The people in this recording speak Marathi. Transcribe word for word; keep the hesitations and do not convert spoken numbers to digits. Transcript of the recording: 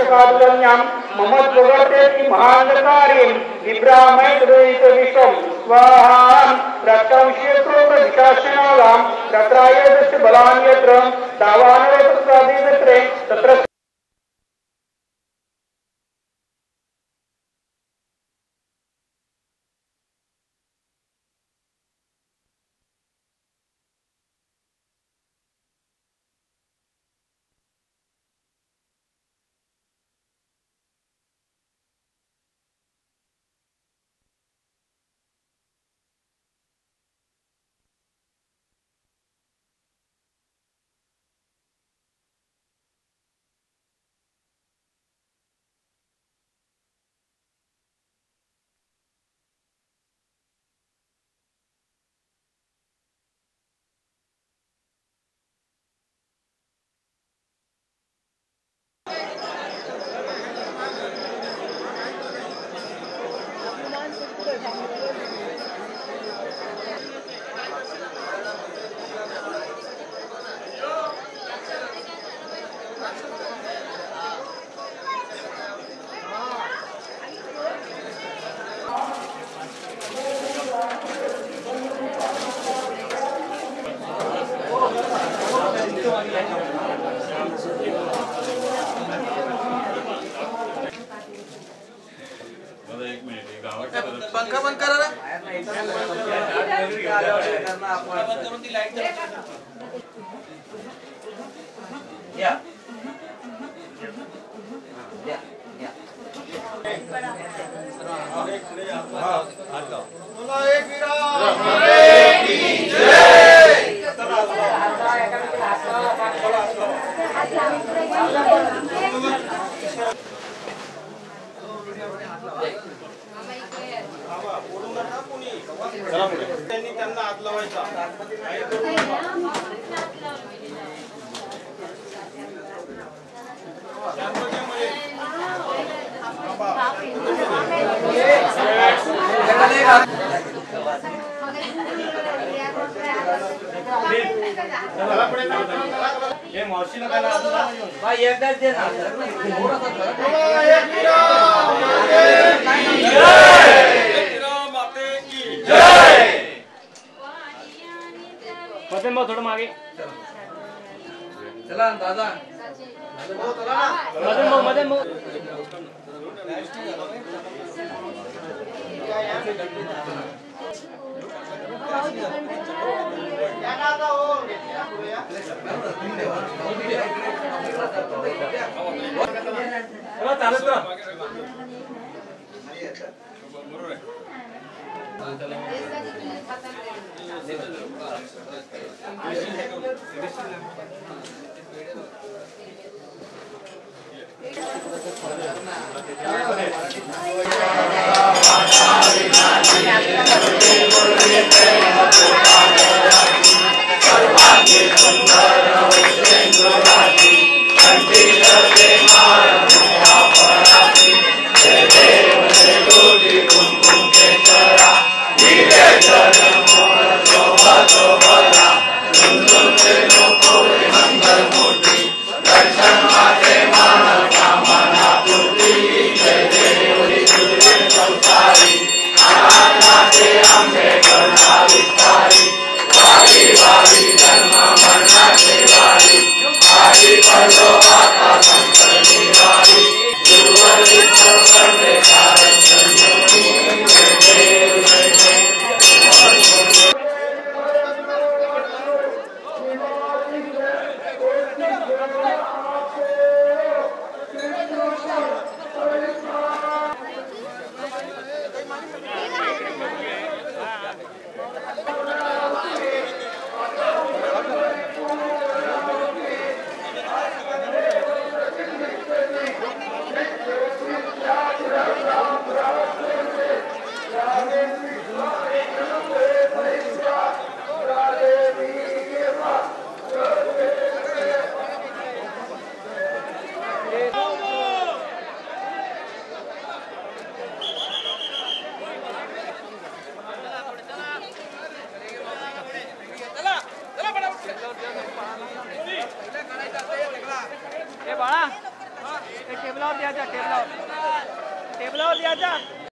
शकादुरन्यां मम त्वगर्तेति महान्धकारेण विभ्रामयद्वैत विश्वं स्वाहा रक्तं क्षेत्रो प्रविशासनागां रत्रायदस्य बलान्यत्र दावानवतत्रादिदत्रे तत्र पंखा बंद करा ना या या या बोला एक वीरा की जय त्यांनी त्यांना हात लावायचा ये मौसीला काय भाई एकदाच दे ना मदन भाऊ थोडं मागे चला दादा मदन भाऊ मदन भाऊ चला चालत राहा Thank you. द्यायचा टेबलावर टेबलावर द्यायचा